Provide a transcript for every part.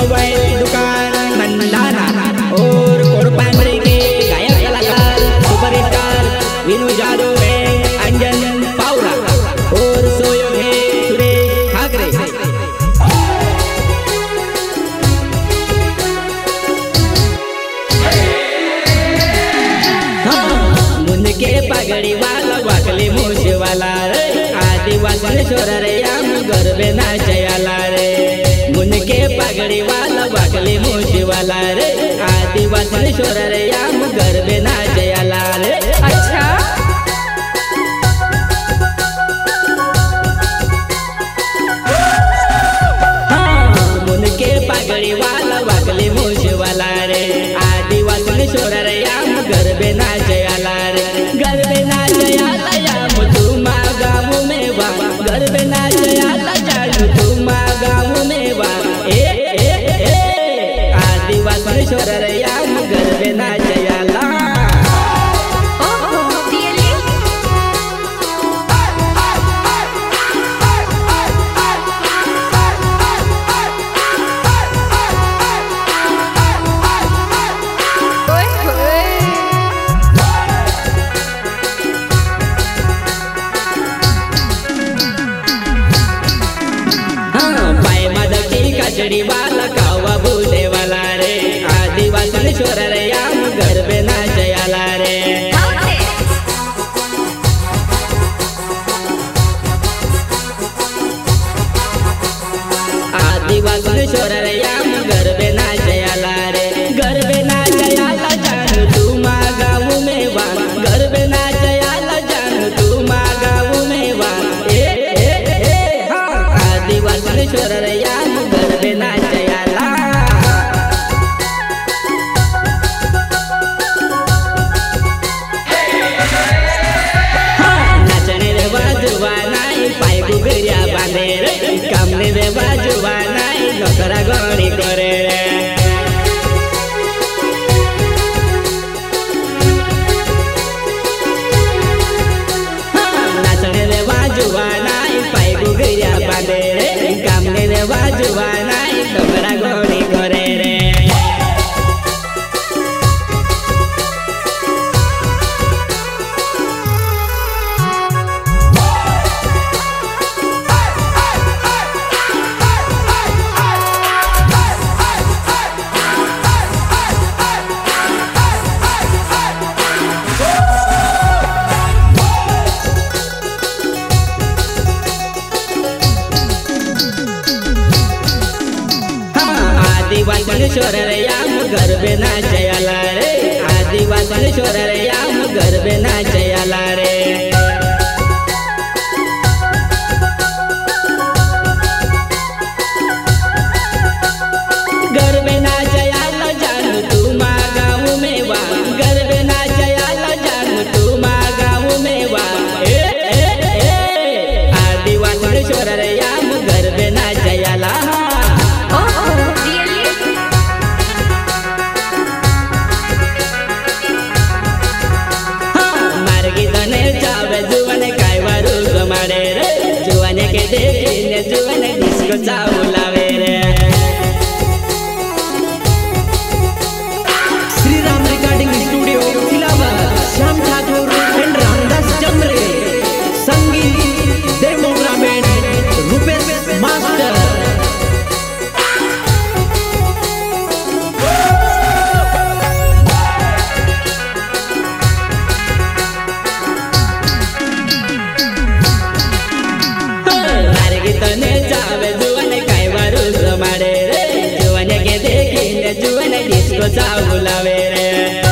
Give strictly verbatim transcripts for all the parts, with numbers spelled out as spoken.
Mobile दुकान मंडाना और कोडपांगड़ी के गायक कलाकार सुपरस्टार विनू जादव है, अंजन पावरा और सहयोग है सुरेश ठाकरे। मुनके पगड़ी वाला वाकली मूछ वाला रे, आदिवासी छोरा रे आम गरबे नाचयाला रे। मुनके पगड़ी वाला वाकली मूछ वाला रे, आदिवासी छोरा रे आम गरबे नाचयाला रे। अच्छा हाँ, मुनके पगड़ी वाला वाकली मूछ वाला रे, आदिवासी छोरा रे आम गरबे नाचयाला रे। गरबे नाचयाला आम तुमा गाँव में बा, गरबे नाचयाला जानू तुमा गाँव में बा। ए ए ए आदिवासी छोरा रे आम गरबे नाचयाला। कचड़ी वाला कावा बूढ़े वाला रे, आदिवासी छोरा रे आम गरबे नाचयाला रे। आदिवासी छोरा रे आम गरबे नाचयाला रे। गरबे नाचयाला जानू तुमा गाँव में बा, गरबे नाचयाला जानू तुमा गाँव में बा। ए ए ए हाँ, आदिवासी छोरा रे आम गरबे नाचयाला। हाँ, नाचने रे बाजुवा नाई पाय गुगरिया बांधे रे, कामने रे बाजुवा नाई नोकरा गणी करे रे। हाँ, नाचने रे बाजुवा नाई पाय गुगरिया बांधे रे, कामने रे बाजुवा नाई नोकरा गणी करे रे। आदिवासी छोरा रे आम गरबे नाचयाला रे, आदिवासी छोरा रे आम गरबे नाचयाला रे। गरबे नाचयाला जानू तुमा गाँव में बा, गरबे नाचयाला जानू तुमा गाँव में बा। ए ए ए आदिवासी छोरा रे आम गरबे नाचयाला। जुवाने काय वारू गमाडे रे, जुवाने के देखीने जुवाने डिस्को चावलावे रे। Shriram recording studio Allahabad, Shyam Thakur and Ramdas Jamre, संगीत देवो ग्रामीण रूपेश मास्टर। जुवाने डिस्को चावलावे रे।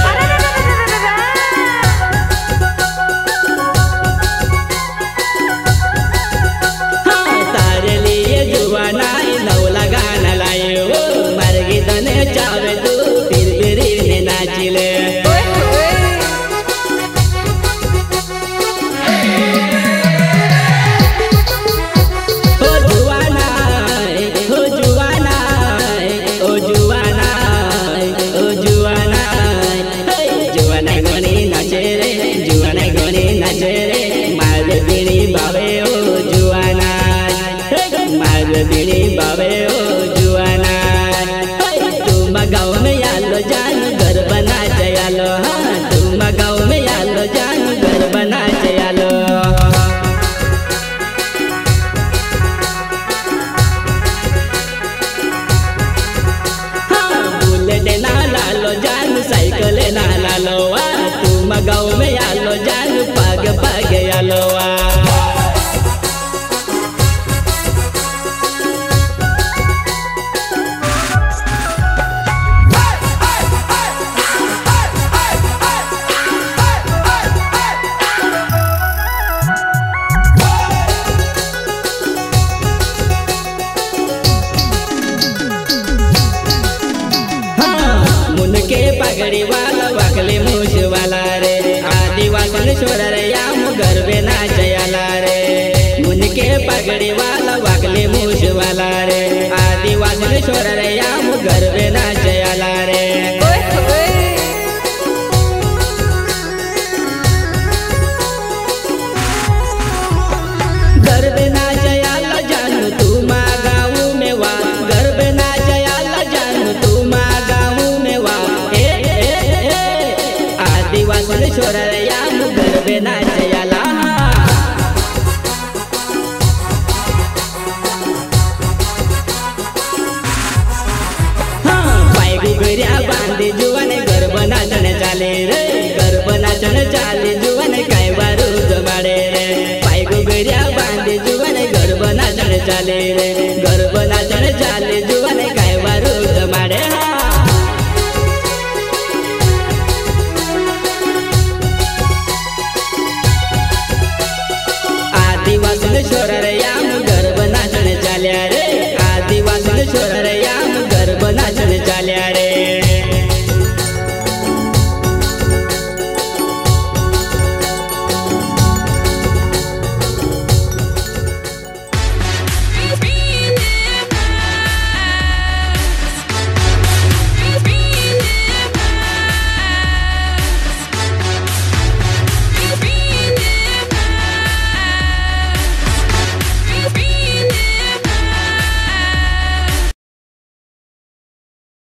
हाँ, तारे लिए जुवाना नवला गाना लाए हो, मरगी तने चावे तू फिर बिरी ने नाचिले। बीड़ी बावे ओ जुआना मुनके पगड़ी वाला वाकले मूछ वाला रे आदिवासी छोरा रे याम गरबे नाचयाला रे मुनके पगड़ी वाला वाकले मूछ वाला रे आदिवासी छोरा रे याम गरबे नाचयाला रे गरबे नाचयाला जानू तू मा गाँव में वा गरबे नाचयाला जानू तू मा गाँव में वा ए ए ए आदिवासी छोरा रे याम गरबे नाचयाला गुगरिया बांधे जुवाने गरब नाचन चाले रे गरब नाचन चाले जुवाने काय बारू जमाडे रे पाय गुगरिया बांधे जुवाने गरब नाचन चाले रे गरब नाचन चाले जुवाने काय बारू जमाडे आदिवासी छोरा रे